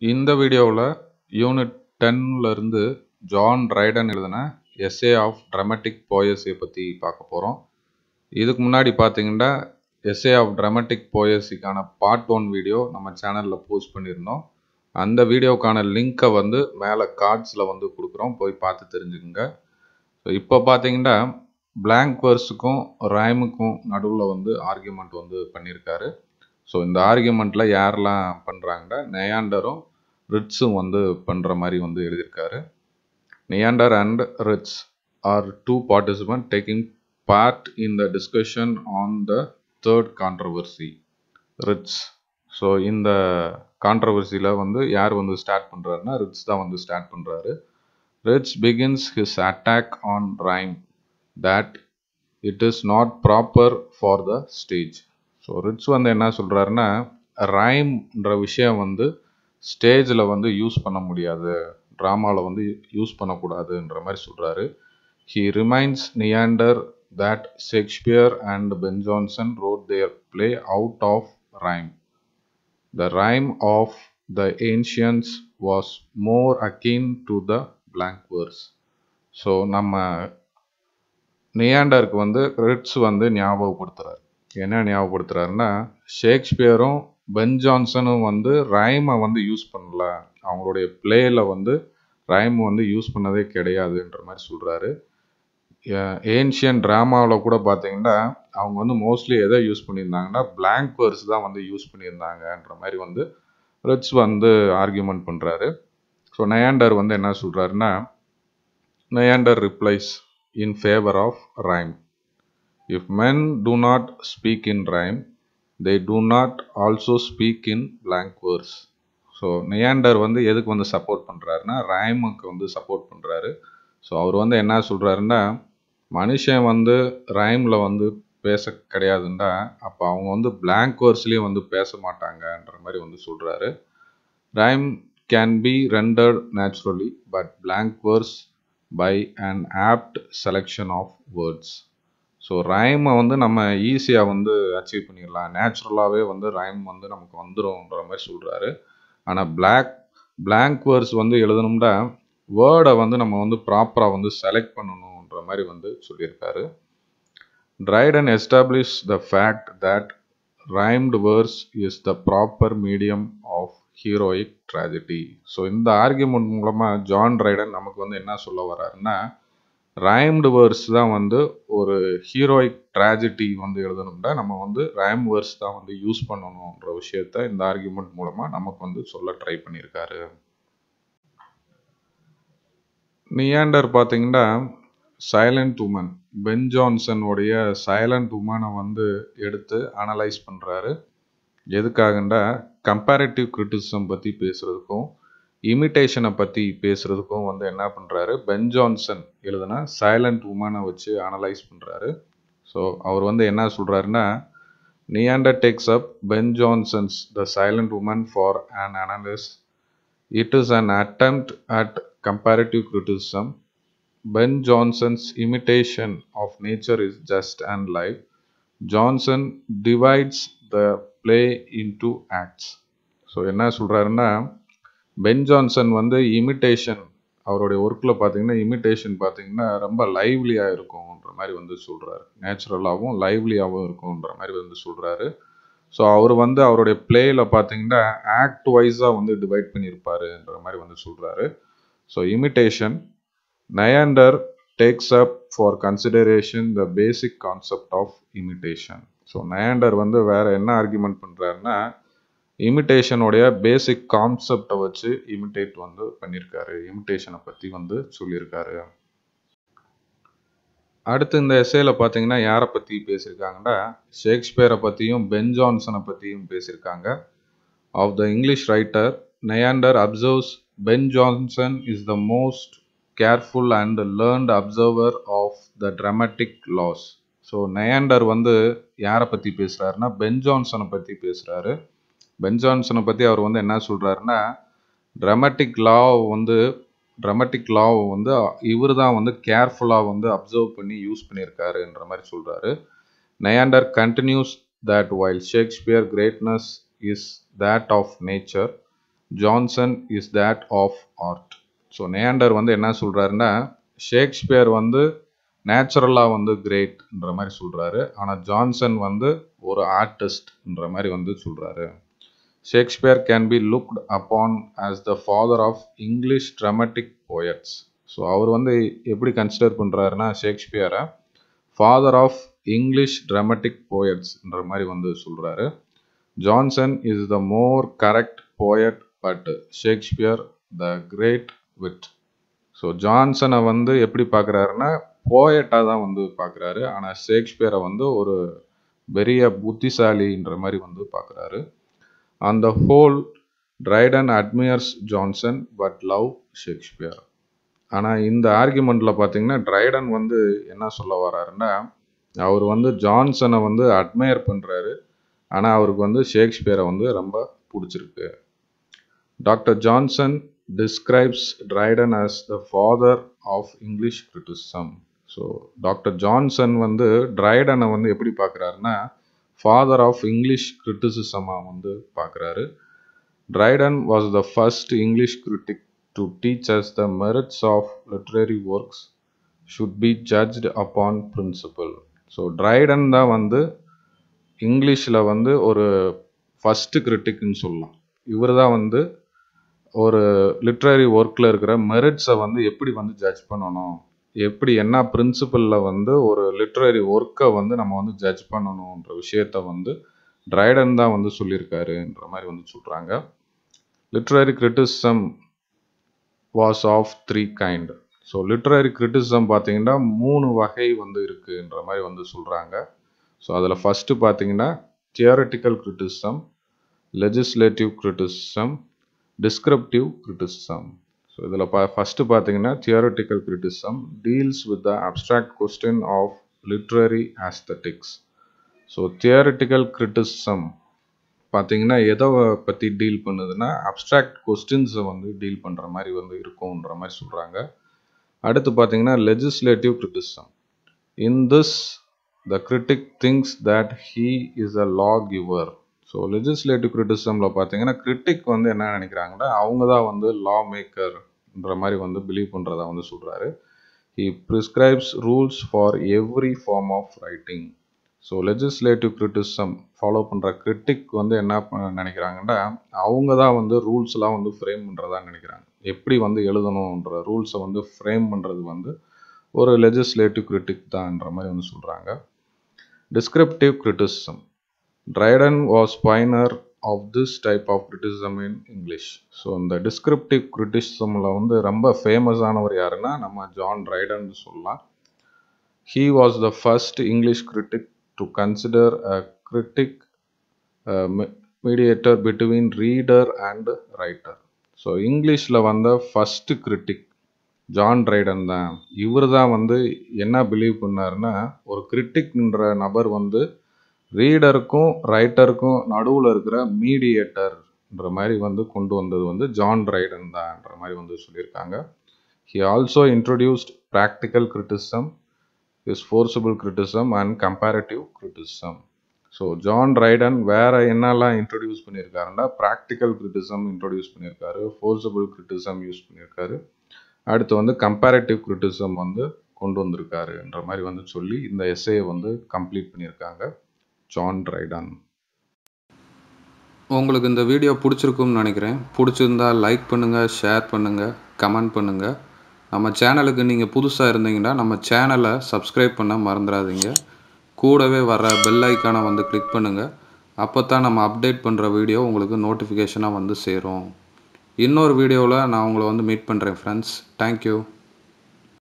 இந்த வீடியோவில் யூனிட் 10ல இருந்து ஜான் ட்ரைடன் எழுதின எஸ்ஏ ஆஃப் ட்ராமாட்டிக் போயஸியை பற்றி பார்க்க போகிறோம். இதுக்கு முன்னாடி பார்த்தீங்கன்னா எஸ்ஏ ஆஃப் ட்ராமாட்டிக் போயஸிக்கான பார்ட் 1 வீடியோ நம்ம சேனலில் போஸ்ட் பண்ணியிருந்தோம். அந்த வீடியோக்கான லிங்க்கை மேலே கார்ட்ஸில் கொடுக்குறோம், போய் பார்த்து தெரிஞ்சுக்குங்க. ஸோ இப்போ பார்த்தீங்கன்னா பிளாங்க் வேர்ஸுக்கும் ரைமுக்கும் நடுவில் ஆர்கியூமெண்ட் பண்ணியிருக்காரு. ஸோ இந்த ஆர்கியூமெண்ட்டில் யாரெல்லாம் பண்ணுறாங்கன்னா நெயாண்டரும் ரிட்ஸும் பண்ணுற மாதிரி எழுதியிருக்காரு. Neander and Crites are two participants taking part in the discussion on the third controversy, Crites. So இந்த கான்ட்ரவர்சியில் யார் ஸ்டார்ட் பண்ணுறாருன்னா ரிட்ஸ் தான் ஸ்டார்ட் பண்ணுறாரு. Crites begins his attack on rhyme that it is not proper for the stage. So Crites என்ன சொல்கிறாருன்னா ரைம்ன்ற விஷயம் ஸ்டேஜில் யூஸ் பண்ண முடியாது, ட்ராமாவில் யூஸ் பண்ணக்கூடாதுன்ற மாதிரி சொல்கிறாரு. He reminds Neander that Shakespeare and Ben Jonson wrote their play out of rhyme. The rhyme of the ancients was more akin to the blank verse. So நம்ம நியாண்டருக்கு ரிட்ஸ் ஞாபகப்படுத்துகிறார். என்ன ஞாபகப்படுத்துகிறாருன்னா ஷேக்ஸ்பியரும் பென் ஜான்சனும் ரைமை யூஸ் பண்ணல, அவங்களுடைய பிளேயில் rhyme use பண்ணதே கிடையாதுன்ற மாதிரி சொல்கிறாரு. Ancient ட்ராமாவில் கூட பார்த்தீங்கன்னா அவங்க மோஸ்ட்லி எதை யூஸ் பண்ணியிருந்தாங்கன்னா பிளாங்க் வேர்ஸ் தான் யூஸ் பண்ணியிருந்தாங்கன்ற மாதிரி ரிட்ஸ் ஆர்கியூமெண்ட் பண்ணுறாரு. ஸோ நெயாண்டர் என்ன சொல்கிறாருன்னா Neander replies in favour of rhyme. If men do not speak in rhyme, they do not also speak in blank verse. So Neander எதுக்கு support பண்ணுறாருன்னா ரைமுக்கு support பண்ணுறாரு. So அவர் என்ன சொல்கிறாருன்னா மனுஷன் ரைமில் பேச கிடையாதுண்டா, அப்போ அவங்க பிளாங்க் வேர்ஸ்லேயும் பேச மாட்டாங்கன்ற மாதிரி சொல்கிறாரு. Rhyme can be rendered naturally but blank verse by an apt selection of words. So ரைமை நம்ம ஈஸியாக அச்சீவ் பண்ணிடலாம், நேச்சுரலாகவே ரைம் நமக்கு வந்துடும்ன்ற மாதிரி சொல்கிறாரு. ஆனால் பிளாங்க் வேர்ஸ் எழுதணும்னா வேர்டை நம்ம ப்ராப்பராக செலக்ட் பண்ணணுன்ற மாதிரி சொல்லியிருக்காரு. Dryden establish the fact that rhymed verse is the proper medium of heroic tragedy. So இந்த ஆர்கியூமெண்ட் மூலமாக ஜான் ட்ரைடன் நமக்கு என்ன சொல்ல வர்றாருன்னா ரைம்டு வேர்ஸ் தான் ஒரு ஹீரோயிக் ட்ராஜடி எழுதணும்னா நம்ம ரைம் வேர்ஸ் தான் யூஸ் பண்ணணுன்ற விஷயத்த இந்த ஆர்கியூமெண்ட் மூலமாக நமக்கு சொல்ல ட்ரை பண்ணியிருக்காரு. நியாண்டர் பார்த்தீங்கன்னா சைலண்ட் உமன், பென் ஜான்சனுடைய சைலண்ட் உமனை எடுத்து அனலைஸ் பண்ணுறாரு. எதுக்காகண்டா கம்பேரிட்டிவ் கிரிட்டிசிசம் பற்றி பேசுகிறதுக்கும் இமிட்டேஷனை பற்றி பேசுகிறதுக்கும் என்ன பண்ணுறாரு பென் ஜான்சன் எழுதுனா சைலண்ட் உமனை வச்சு அனலைஸ் பண்ணுறாரு. ஸோ அவர் என்ன சொல்கிறாருன்னா Neander takes up Ben Jonson's the silent woman for an analysis. It is an attempt at comparative criticism. Ben Jonson's imitation of nature is just and live. Jonson divides the play into acts. So என்ன சொல்கிறாருன்னா pen Johnson imitation அவருடைய ஒர்க்கில் பார்த்தீங்கன்னா imitation பார்த்தீங்கன்னா ரொம்ப லைவ்லியாக இருக்கும்ன்ற மாதிரி சொல்கிறாரு, நேச்சுரலாகவும் லைவ்லியாகவும் இருக்கும்ன்ற மாதிரி சொல்கிறாரு. ஸோ அவர் அவருடைய பிளேயில் பார்த்தீங்கன்னா ஆக்ட் வைஸாக டிவைட் பண்ணியிருப்பாருன்ற மாதிரி சொல்கிறாரு. So imitation Neander takes up for consideration the basic concept of imitation. So Neander வேறு என்ன ஆர்கியூமெண்ட் பண்ணுறாருன்னா இமிட்டேஷனுடைய பேசிக் கான்செப்டை வச்சு இமிட்டேட் பண்ணியிருக்காரு, இமிட்டேஷனை பற்றி சொல்லியிருக்காரு. அடுத்து இந்த எஸ்ஏல பார்த்தீங்கன்னா யாரை பற்றி பேசியிருக்காங்கன்னா ஷேக்ஸ்பியரை பற்றியும் பென் ஜான்சனை பற்றியும் பேசியிருக்காங்க. Of the English writer Neander observes Ben Jonson is the most careful and learned observer of the dramatic laws. So Neander யாரை பற்றி பேசுகிறாருன்னா பென் ஜான்சனை பற்றி பேசுகிறாரு. பென் ஜான்சனை பற்றி அவர் என்ன சொல்கிறாருன்னா ட்ராமாட்டிக் லாவை இவர் தான் கேர்ஃபுல்லாக அப்சர்வ் பண்ணி யூஸ் பண்ணியிருக்காருன்ற மாதிரி சொல்கிறாரு. Neander continues that while Shakespeare greatness is that of nature, Jonson is that of art. So Neander வந்து என்ன சொல்கிறாருன்னா, ஷேக்ஸ்பியர் வந்து நேச்சுரலாக வந்து கிரேட்ன்ற மாதிரி சொல்கிறாரு. ஆனால் ஜான்சன் வந்து ஒரு ஆர்டிஸ்ட்ன்ற மாதிரி வந்து சொல்கிறாரு. Shakespeare can be looked upon as the father of English dramatic poets. So அவர் வந்து எப்படி கன்சிடர் பண்ணுறாருன்னா ஷேக்ஸ்பியரை ஃபாதர் ஆஃப் இங்கிலீஷ் ட்ராமாட்டிக் போயட்ஸ்ன்ற மாதிரி வந்து சொல்கிறாரு. Jonson is the more correct poet but Shakespeare the great wit. So ஜான்சனை வந்து எப்படி பார்க்குறாருன்னா போயட்டாக தான் வந்து பார்க்குறாரு. ஆனால் ஷேக்ஸ்பியரை வந்து ஒரு பெரிய புத்திசாலின்ற மாதிரி வந்து பார்க்குறாரு. On the whole Dryden admires Jonson but love Shakespeare. ஆனால் இந்த ஆர்குமெண்ட்டில் பார்த்தீங்கன்னா ட்ரைடன் வந்து என்ன சொல்ல வர்றாருன்னா, அவர் வந்து ஜான்சனை வந்து அட்மையர் பண்ணுறாரு. ஆனால் அவருக்கு வந்து ஷேக்ஸ்பியரை வந்து ரொம்ப பிடிச்சிருக்கு. Doctor Johnson describes Dryden as the father of English criticism. So doctor Johnson வந்து ட்ரைடனை வந்து எப்படி பார்க்குறாருன்னா ஃபாதர் ஆஃப் இங்கிலீஷ் கிரிட்டிசிசமாக வந்து பார்க்குறாரு. Dryden was the first English critic to teach us the merits of literary works should be judged upon principle. So Dryden தான் வந்து இங்கிலீஷில் வந்து ஒரு ஃபஸ்ட்டு கிரிட்டிக்னு சொல்லலாம். இவர் தான் வந்து ஒரு லிட்ரரி ஒர்க்கில் இருக்கிற மெரிட்ஸை வந்து எப்படி வந்து ஜட்ஜ் பண்ணணும், எப்படி என்ன பிரின்சிபலில் வந்து ஒரு லிட்ரரி ஒர்க்கை வந்து நம்ம வந்து ஜட்ஜ் பண்ணணுன்ற விஷயத்த வந்து ட்ரைடன் தான் வந்து சொல்லியிருக்காருன்ற மாதிரி வந்து சொல்கிறாங்க. Literary criticism was of 3 kind. So literary criticism பார்த்தீங்கன்னா 3 வகை வந்து இருக்குன்ற மாதிரி வந்து சொல்கிறாங்க. ஸோ அதில் ஃபஸ்ட்டு பார்த்தீங்கன்னா theoretical criticism, legislative criticism, descriptive criticism. So இதில் ஃபஸ்ட்டு பார்த்தீங்கன்னா theoretical criticism deals with the abstract question of literary aesthetics. So theoretical criticism பார்த்தீங்கன்னா எதை பற்றி டீல் பண்ணுதுன்னா அப்ட்ராக்ட் கொஸ்டின்ஸை வந்து டீல் பண்ணுற மாதிரி வந்து இருக்கும்ன்ற மாதிரி சொல்கிறாங்க. அடுத்து பார்த்தீங்கன்னா legislative criticism. In this the critic thinks that he is a lawgiver. So legislative கிரிட்டிசிசமில் பார்த்தீங்கன்னா கிரிட்டிக் வந்து என்ன நினைக்கிறாங்கன்னா அவங்க தான் வந்து லா மேக்கர்ன்ற மாதிரி வந்து பிலீவ் பண்ணுறதா வந்து சொல்கிறாரு. He prescribes rules for every form of writing. So legislative criticism follow பண்ணுற கிரிட்டிக் வந்து என்ன நினைக்கிறாங்கன்னா அவங்க தான் வந்து ரூல்ஸ்லாம் வந்து ஃப்ரேம் பண்ணுறதா நினைக்கிறாங்க. எப்படி வந்து எழுதணுன்ற ரூல்ஸை வந்து ஃப்ரேம் பண்ணுறது வந்து ஒரு லெஜிஸ்லேட்டிவ் கிரிட்டிக் தான்ன்ற மாதிரி வந்து சொல்கிறாங்க. Descriptive criticism. Dryden was pioneer of this type of criticism in English. So இந்த டிஸ்கிரிப்டிவ் கிரிட்டிசிசமில் வந்து ரொம்ப ஃபேமஸானவர் யாருன்னா நம்ம ஜான் ட்ரைடன் சொல்லலாம். He was the first English critic to consider a critic mediator between reader and writer. So இங்கிலீஷில் வந்த ஃபஸ்ட்டு கிரிட்டிக் ஜான் ட்ரைடன் தான். இவர் தான் வந்து என்ன பிலீவ் பண்ணாருன்னா ஒரு கிரிட்டிக்ன்ற நபர் வந்து ரீடருக்கும் ரைட்டருக்கும் நடுவில் இருக்கிற மீடியேட்டர்ன்ற மாதிரி வந்து கொண்டு வந்தது வந்து ஜான் ட்ரைடன் தான்ன்ற மாதிரி வந்து சொல்லியிருக்காங்க. He also introduced practical criticism, is forcible criticism and comparative criticism. So John Dryden வேறு என்னெல்லாம் இன்ட்ரடியூஸ் பண்ணியிருக்காருன்னா ப்ராக்டிக்கல் கிரிட்டிசிசம் இன்ட்ரடியூஸ் பண்ணியிருக்காரு, ஃபோர்ஸபிள் கிரிட்டிசிசம் யூஸ் பண்ணியிருக்காரு, அடுத்து வந்து கம்பேரிட்டிவ் கிரிட்டிசிசம் வந்து கொண்டு வந்திருக்காருன்ற மாதிரி வந்து சொல்லி இந்த எஸ்ஏயை வந்து கம்ப்ளீட் பண்ணியிருக்காங்க ஜான் ட்ரைடன். உங்களுக்கு இந்த வீடியோ பிடிச்சிருக்கும்னு நினைக்கிறேன். பிடிச்சிருந்தா லைக் பண்ணுங்கள், ஷேர் பண்ணுங்கள், கமெண்ட் பண்ணுங்கள். நம்ம சேனலுக்கு நீங்கள் புதுசாக இருந்தீங்கன்னா நம்ம சேனலை சப்ஸ்கிரைப் பண்ண மறந்துடாதீங்க. கூடவே வர பெல் ஐக்கானை வந்து கிளிக் பண்ணுங்கள். அப்போ தான் நம்ம அப்டேட் பண்ணுற வீடியோ உங்களுக்கு நோட்டிஃபிகேஷனாக வந்து சேரும். இன்னொரு வீடியோவில் நான் உங்களை வந்து மீட் பண்ணுறேன் ஃப்ரெண்ட்ஸ். தேங்க்யூ.